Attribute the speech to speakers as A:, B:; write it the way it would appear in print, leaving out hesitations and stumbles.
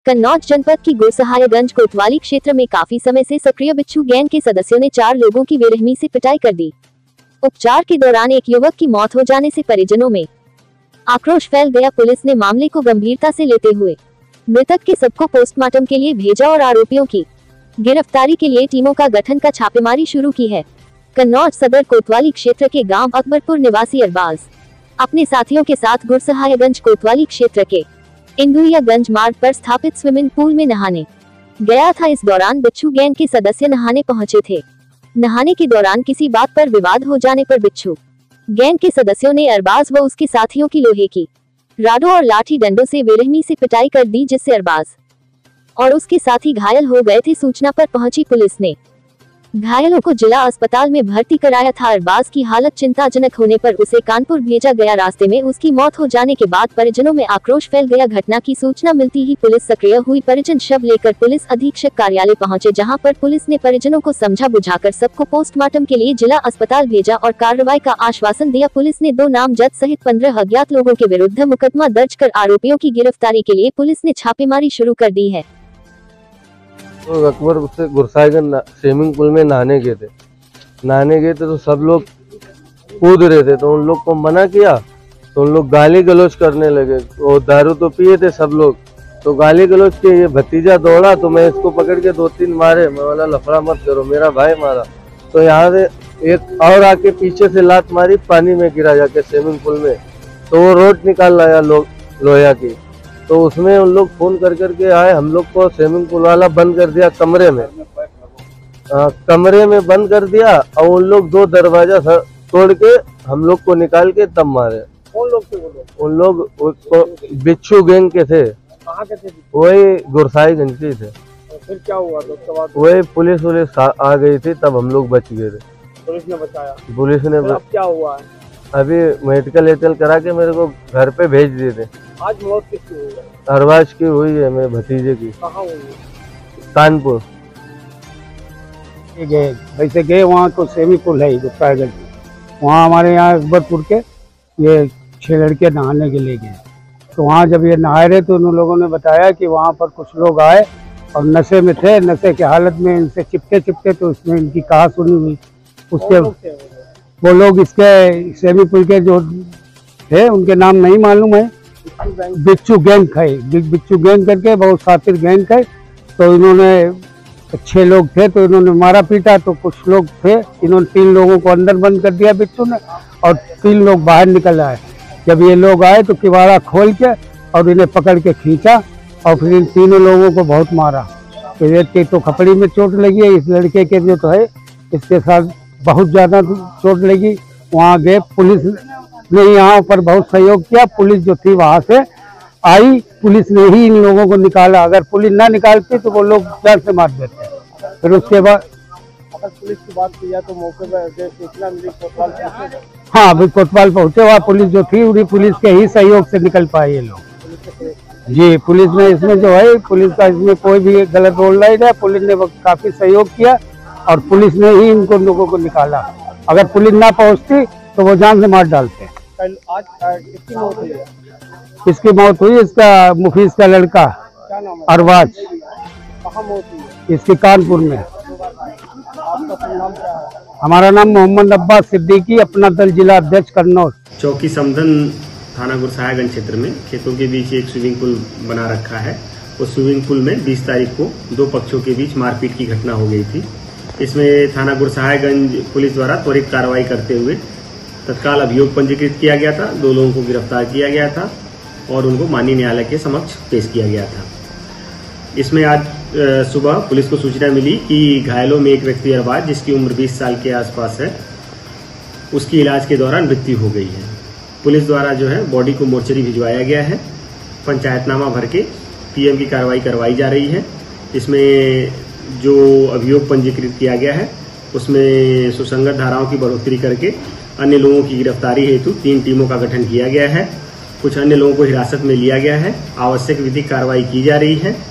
A: कन्नौज जनपद की गुरसहायगंज कोतवाली क्षेत्र में काफी समय से सक्रिय बिच्छू गैंग के सदस्यों ने 4 लोगों की बेरहमी से पिटाई कर दी। उपचार के दौरान एक युवक की मौत हो जाने से परिजनों में आक्रोश फैल गया। पुलिस ने मामले को गंभीरता से लेते हुए मृतक के शव को पोस्टमार्टम के लिए भेजा और आरोपियों की गिरफ्तारी के लिए टीमों का गठन का छापेमारी शुरू की है। कन्नौज सदर कोतवाली क्षेत्र के गांव अकबरपुर निवासी अरबाज अपने साथियों के साथ गुरसहायगंज कोतवाली क्षेत्र के इंदुरियागंज मार्ग पर स्थित स्विमिंग पूल में नहाने गया था। इस दौरान बिच्छू गैंग के सदस्य नहाने पहुंचे थे। नहाने के दौरान किसी बात पर विवाद हो जाने पर बिच्छू गैंग के सदस्यों ने अरबाज व उसके साथियों की लोहे की राडों और लाठी डंडों से बेरहमी से पिटाई कर दी, जिससे अरबाज और उसके साथी घायल हो गए थे। सूचना पर पहुंची पुलिस ने घायलों को जिला अस्पताल में भर्ती कराया था। अरबाज की हालत चिंताजनक होने पर उसे कानपुर भेजा गया। रास्ते में उसकी मौत हो जाने के बाद परिजनों में आक्रोश फैल गया। घटना की सूचना मिलती ही पुलिस सक्रिय हुई। परिजन शव लेकर पुलिस अधीक्षक कार्यालय पहुंचे, जहां पर पुलिस ने परिजनों को समझा बुझाकर सबको पोस्टमार्टम के लिए जिला अस्पताल भेजा और कार्रवाई का आश्वासन दिया। पुलिस ने 2 नामजद सहित 15 अज्ञात लोगों के विरुद्ध मुकदमा दर्ज कर आरोपियों की गिरफ्तारी के लिए पुलिस ने छापेमारी शुरू कर दी है।
B: तो अकबर से गुरसाईगंज स्विमिंग पूल में नहाने गए थे तो सब लोग कूद रहे थे, तो उन लोग को मना किया तो उन लोग गाली गलौज करने लगे। और दारू तो पिए थे सब लोग, तो गाली गलौज के ये भतीजा दौड़ा तो मैं इसको पकड़ के 2-3 मारे। मैं बोला लफड़ा मत करो, मेरा भाई मारा। तो यहाँ से एक और आके पीछे से लात मारी, पानी में गिरा जाके स्विमिंग पूल में। तो वो रोड निकाल लाया लोहिया की, तो उसमें उन लोग फोन कर करके आए। हम लोग को स्विमिंग पूल वाला बंद कर दिया कमरे में बंद कर दिया और उन लोग 2 दरवाजा तोड़ के हम लोग को निकाल के तब मारे।
C: कौन लोग थे वो लोग?
B: उन लोग बिच्छू गैंग के थे।
C: कहाँ के थे?
B: वही गुरसाईगंज के थे।
C: तो फिर क्या हुआ?
B: वही पुलिस आ गई थी, तब हम लोग बच गए थे।
C: पुलिस ने बचाया?
B: पुलिस ने।
C: अब क्या हुआ है?
B: अभी मेडिकल करा के मेरे को घर पे भेज दिए थे।
C: आज मौत किसकी हुई है?
B: अरबाज की हुई है, मेरे भतीजे की।
C: कहाँ हुई है?
B: कानपुर
D: गए, वैसे गए वहाँ तो स्विमिंग पूल है गुरसाईगंज, वहाँ हमारे यहाँ अकबरपुर के ये 6 लड़के नहाने के लिए गए। तो वहाँ जब ये नहा रहे तो उन लोगों ने बताया कि वहाँ पर कुछ लोग आए और नशे में थे, नशे की हालत में इनसे चिपके तो इसमें इनकी कहा सुनी हुई। उसके वो लोग इसके स्विमिंग पूल के जो थे उनके नाम नहीं मालूम है। बिच्छू गैंग है, बिच्छू गैंग करके बहुत शातिर गैंग है। तो इन्होंने 6 लोग थे, तो इन्होंने मारा पीटा। तो कुछ लोग थे, इन्होंने 3 लोगों को अंदर बंद कर दिया बिच्छू ने और 3 लोग बाहर निकल आए। जब ये लोग आए तो किवाड़ा खोल के और इन्हें पकड़ के खींचा और फिर इन 3 लोगों को बहुत मारा। तो एक के तो खपड़ी में चोट लगी है, इस लड़के के जो तो है इसके साथ बहुत ज्यादा चोट लगी। वहाँ गए, पुलिस ने यहाँ पर बहुत सहयोग किया। पुलिस जो थी वहाँ से आई, पुलिस ने ही इन लोगों को निकाला। अगर पुलिस ना निकालती तो वो लोग जान से मार देते। फिर उसके बाद
C: अगर पुलिस की बात की जाए तो मौके पर सूचना मिली कोतवाल?
D: हाँ, अभी कोतवाल पहुँचे। वहाँ पुलिस जो थी उन्हीं पुलिस के ही सहयोग से निकल पाए ये लोग। जी, पुलिस ने इसमें जो है, पुलिस का इसमें कोई भी गलत रोल नहीं है। पुलिस ने काफी सहयोग किया और पुलिस ने ही इनको लोगों को निकाला। अगर पुलिस ना पहुँचती तो वो जान से मार डालते।
C: आज किसकी मौत हुई है?
D: इसकी मौत हुई, इसका मुफीस का लड़का
C: क्या नाम है?
D: अरबाज।
C: कहाँ मौत हुई है?
D: इसकी कानपुर में।
C: आपका नाम क्या है?
D: हमारा नाम मोहम्मद अब्बास सिद्दीकी, अपना दल जिला अध्यक्ष कन्नौज।
E: चौकी समदन थाना गुरसाईगंज क्षेत्र में खेतों के बीच एक स्विमिंग पूल बना रखा है। उस स्विमिंग पूल में 20 तारीख को 2 पक्षों के बीच मारपीट की घटना हो गई थी। इसमें थाना गुरसाईगंज पुलिस द्वारा त्वरित कार्रवाई करते हुए तत्काल अभियोग पंजीकृत किया गया था। 2 लोगों को गिरफ्तार किया गया था और उनको माननीय न्यायालय के समक्ष पेश किया गया था। इसमें आज सुबह पुलिस को सूचना मिली कि घायलों में एक व्यक्ति अरबाज, जिसकी उम्र 20 साल के आसपास है, उसकी इलाज के दौरान मृत्यु हो गई है। पुलिस द्वारा जो है बॉडी को मोर्चरी भिजवाया गया है। पंचायतनामा भर के पीएम की कार्रवाई करवाई जा रही है। इसमें जो अभियोग पंजीकृत किया गया है उसमें सुसंगत धाराओं की बढ़ोतरी करके अन्य लोगों की गिरफ्तारी हेतु 3 टीमों का गठन किया गया है। कुछ अन्य लोगों को हिरासत में लिया गया है। आवश्यक विधिक कार्रवाई की जा रही है।